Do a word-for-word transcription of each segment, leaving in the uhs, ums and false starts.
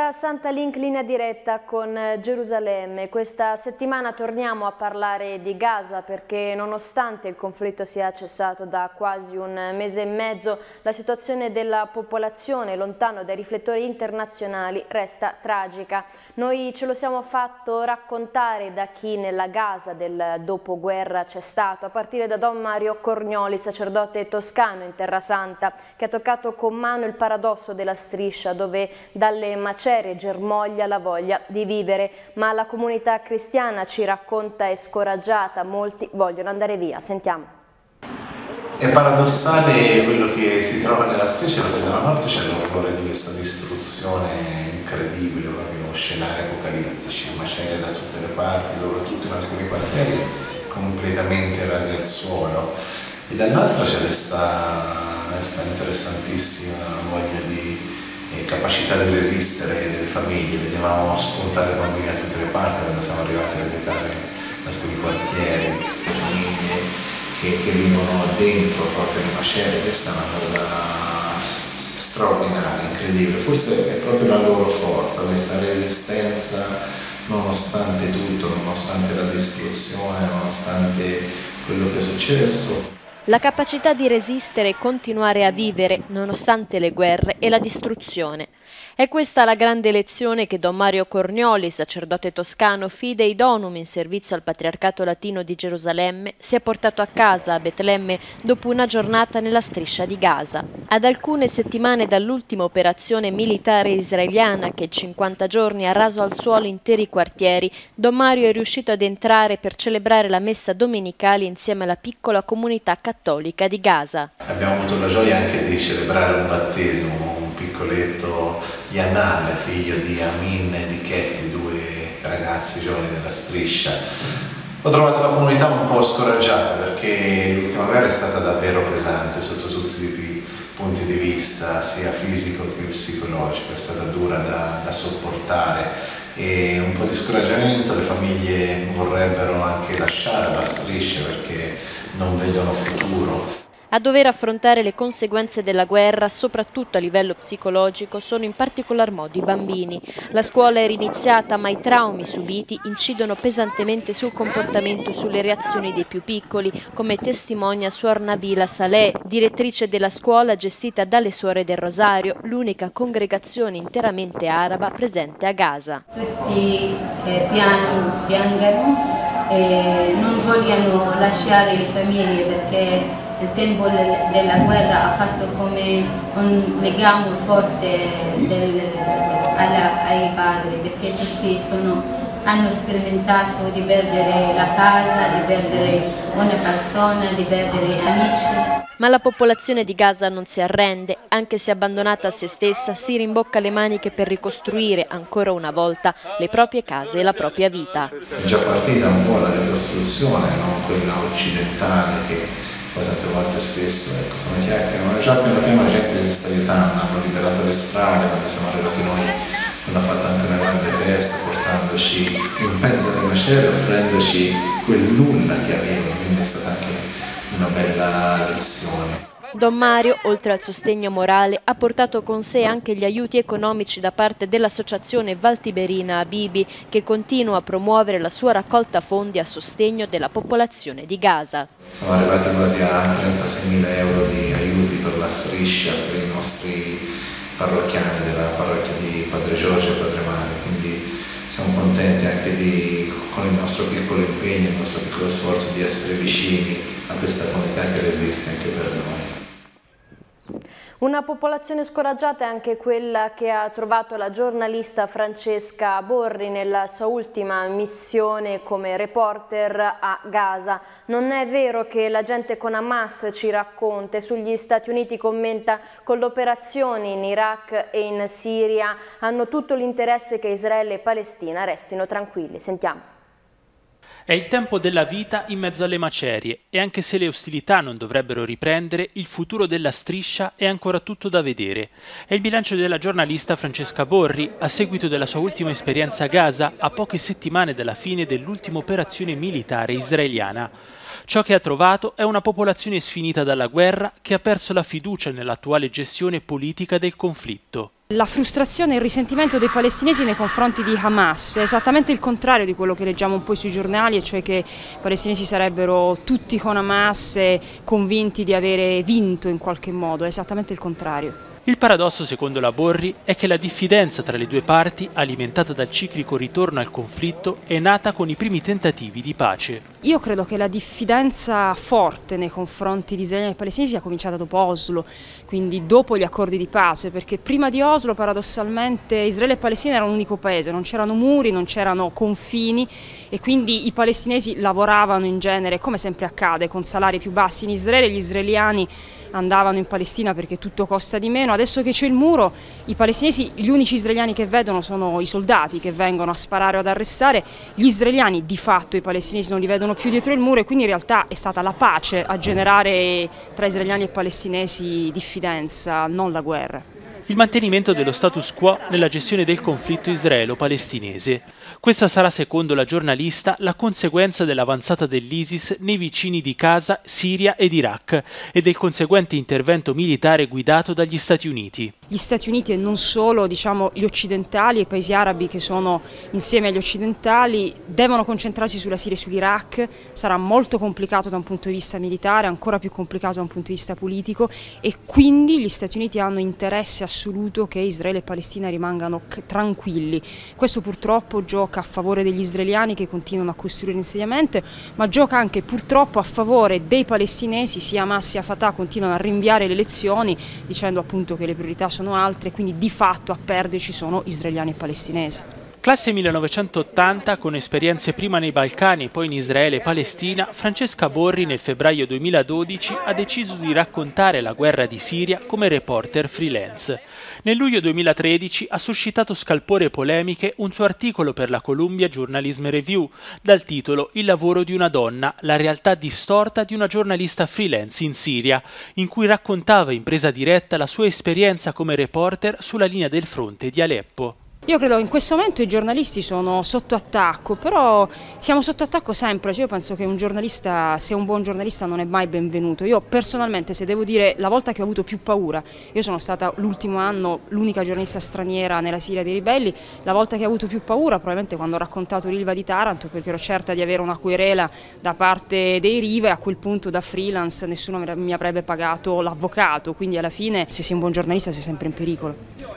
Terra Santa Link linea diretta con Gerusalemme. Questa settimana torniamo a parlare di Gaza perché nonostante il conflitto sia cessato da quasi un mese e mezzo, la situazione della popolazione lontano dai riflettori internazionali resta tragica. Noi ce lo siamo fatto raccontare da chi nella Gaza del dopoguerra c'è stato, a partire da Don Mario Corgnoli, sacerdote toscano in Terra Santa, che ha toccato con mano il paradosso della striscia dove dalle macerie germoglia la voglia di vivere, ma la comunità cristiana ci racconta è scoraggiata, molti vogliono andare via. Sentiamo. È paradossale quello che si trova nella striscia, perché da una parte c'è l'orrore di questa distruzione incredibile, proprio scenari apocalittici, macerie da tutte le parti, soprattutto in alcuni quartieri completamente rasi al suolo, e dall'altra c'è questa, questa interessantissima voglia di capacità di resistere delle famiglie. Vedevamo spuntare bambini da tutte le parti quando siamo arrivati a visitare alcuni quartieri, le famiglie che, che vivono dentro proprio le macerie. Questa è una cosa straordinaria, incredibile, forse è proprio la loro forza, questa resistenza nonostante tutto, nonostante la distruzione, nonostante quello che è successo. La capacità di resistere e continuare a vivere nonostante le guerre e la distruzione. È questa la grande lezione che Don Mario Corgnoli, sacerdote toscano Fidei Donum in servizio al Patriarcato Latino di Gerusalemme, si è portato a casa a Betlemme dopo una giornata nella striscia di Gaza. Ad alcune settimane dall'ultima operazione militare israeliana che in cinquanta giorni ha raso al suolo interi quartieri, Don Mario è riuscito ad entrare per celebrare la messa domenicale insieme alla piccola comunità cattolica di Gaza. Abbiamo avuto la gioia anche di celebrare un battesimo, un piccoletto Yanan, figlio di Amin e di Chetti, due ragazzi giovani della striscia. Ho trovato la comunità un po' scoraggiata perché l'ultima guerra è stata davvero pesante sotto tutti i punti di vista, sia fisico che psicologico, è stata dura da, da sopportare, e un po' di scoraggiamento. Le famiglie vorrebbero anche lasciare la striscia perché non vedono futuro. A dover affrontare le conseguenze della guerra, soprattutto a livello psicologico, sono in particolar modo i bambini. La scuola è riniziata, ma i traumi subiti incidono pesantemente sul comportamento e sulle reazioni dei più piccoli, come testimonia Suor Nabila Saleh, direttrice della scuola gestita dalle Suore del Rosario, l'unica congregazione interamente araba presente a Gaza. Tutti eh, pian, piangano e non vogliono lasciare le famiglie perché il tempo della guerra ha fatto come un legame forte del, alla, ai padri, perché tutti sono, hanno sperimentato di perdere la casa, di perdere una persona, di perdere amici. Ma la popolazione di Gaza non si arrende, anche se abbandonata a se stessa si rimbocca le maniche per ricostruire ancora una volta le proprie case e la propria vita. È già partita un po' la ricostruzione, non quella occidentale che poi tante volte spesso ecco, sono chiacchiere, ma già piano piano la gente si sta aiutando, hanno liberato le strade. Quando siamo arrivati noi hanno fatto anche una grande festa portandoci in mezzo alle macerie, offrendoci quel nulla che avevano, quindi è stata anche una bella lezione. Don Mario, oltre al sostegno morale, ha portato con sé anche gli aiuti economici da parte dell'associazione Valtiberina Habibi, che continua a promuovere la sua raccolta fondi a sostegno della popolazione di Gaza. Siamo arrivati quasi a trentaseimila euro di aiuti per la striscia per i nostri parrocchiani della parrocchia di Padre Giorgio e Padre Mario, quindi siamo contenti anche di, con il nostro piccolo impegno, il nostro piccolo sforzo, di essere vicini a questa comunità che resiste anche per noi. Una popolazione scoraggiata è anche quella che ha trovato la giornalista Francesca Borri nella sua ultima missione come reporter a Gaza. Non è vero che la gente con Hamas ci racconta, e sugli Stati Uniti commenta: con l'operazione in Iraq e in Siria hanno tutto l'interesse che Israele e Palestina restino tranquilli. Sentiamo. È il tempo della vita in mezzo alle macerie e anche se le ostilità non dovrebbero riprendere, il futuro della striscia è ancora tutto da vedere. È il bilancio della giornalista Francesca Borri a seguito della sua ultima esperienza a Gaza a poche settimane dalla fine dell'ultima operazione militare israeliana. Ciò che ha trovato è una popolazione sfinita dalla guerra che ha perso la fiducia nell'attuale gestione politica del conflitto. La frustrazione e il risentimento dei palestinesi nei confronti di Hamas è esattamente il contrario di quello che leggiamo un po' sui giornali, e cioè che i palestinesi sarebbero tutti con Hamas e convinti di avere vinto in qualche modo, è esattamente il contrario. Il paradosso, secondo la Borri, è che la diffidenza tra le due parti, alimentata dal ciclico ritorno al conflitto, è nata con i primi tentativi di pace. Io credo che la diffidenza forte nei confronti di israeliani e palestinesi sia cominciata dopo Oslo, quindi dopo gli accordi di pace, perché prima di Oslo paradossalmente Israele e Palestina erano un unico paese, non c'erano muri, non c'erano confini e quindi i palestinesi lavoravano in genere, come sempre accade, con salari più bassi in Israele, gli israeliani andavano in Palestina perché tutto costa di meno. Adesso che c'è il muro, i palestinesi, gli unici israeliani che vedono sono i soldati che vengono a sparare o ad arrestare, gli israeliani di fatto i palestinesi non li vedono più dietro il muro e quindi in realtà è stata la pace a generare tra israeliani e palestinesi diffidenza, non la guerra. Il mantenimento dello status quo nella gestione del conflitto israelo-palestinese. Questa sarà, secondo la giornalista, la conseguenza dell'avanzata dell'ISIS nei vicini di casa, Siria ed Iraq, e del conseguente intervento militare guidato dagli Stati Uniti. Gli Stati Uniti e non solo, diciamo, gli occidentali e i paesi arabi che sono insieme agli occidentali devono concentrarsi sulla Siria e sull'Iraq. Sarà molto complicato da un punto di vista militare, ancora più complicato da un punto di vista politico, e quindi gli Stati Uniti hanno interesse assoluto che Israele e Palestina rimangano tranquilli. Questo purtroppo gioca a favore degli israeliani che continuano a costruire insediamenti, ma gioca anche purtroppo a favore dei palestinesi, sia Hamas sia Fatah continuano a rinviare le elezioni dicendo appunto che le priorità sono altre, quindi di fatto a perderci sono israeliani e palestinesi. Classe millenovecentottanta, con esperienze prima nei Balcani e poi in Israele e Palestina, Francesca Borri nel febbraio duemiladodici ha deciso di raccontare la guerra di Siria come reporter freelance. Nel luglio duemilatredici ha suscitato scalpore e polemiche un suo articolo per la Columbia Journalism Review dal titolo Il lavoro di una donna, la realtà distorta di una giornalista freelance in Siria, in cui raccontava in presa diretta la sua esperienza come reporter sulla linea del fronte di Aleppo. Io credo che in questo momento i giornalisti sono sotto attacco, però siamo sotto attacco sempre. Cioè io penso che un giornalista, se è un buon giornalista, non è mai benvenuto. Io personalmente, se devo dire, la volta che ho avuto più paura, io sono stata l'ultimo anno l'unica giornalista straniera nella Siria dei ribelli, la volta che ho avuto più paura probabilmente quando ho raccontato l'Ilva di Taranto, perché ero certa di avere una querela da parte dei Riva e a quel punto da freelance nessuno mi avrebbe pagato l'avvocato, quindi alla fine se sei un buon giornalista sei sempre in pericolo.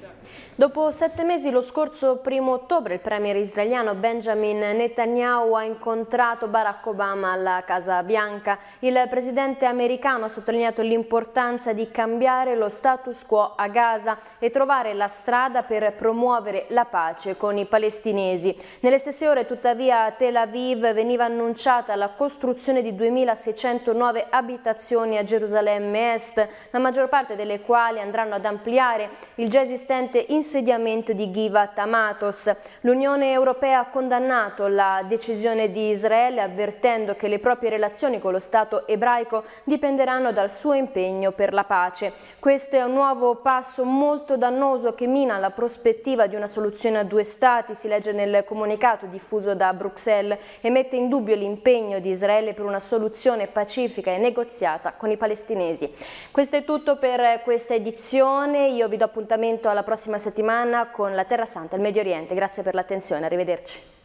Dopo sette mesi, lo scorso primo ottobre, il premier israeliano Benjamin Netanyahu ha incontrato Barack Obama alla Casa Bianca. Il presidente americano ha sottolineato l'importanza di cambiare lo status quo a Gaza e trovare la strada per promuovere la pace con i palestinesi. Nelle stesse ore, tuttavia, a Tel Aviv veniva annunciata la costruzione di duemilaseicento nuove abitazioni a Gerusalemme Est, la maggior parte delle quali andranno ad ampliare il già esistente insediamento di Givat Hamatos. L'Unione Europea ha condannato la decisione di Israele, avvertendo che le proprie relazioni con lo Stato ebraico dipenderanno dal suo impegno per la pace. Questo è un nuovo passo molto dannoso che mina la prospettiva di una soluzione a due stati, si legge nel comunicato diffuso da Bruxelles, e mette in dubbio l'impegno di Israele per una soluzione pacifica e negoziata con i palestinesi. Questo è tutto per questa edizione, io vi do appuntamento alla prossima settimana con la Terra Santa, il Medio Oriente. Grazie per l'attenzione, arrivederci.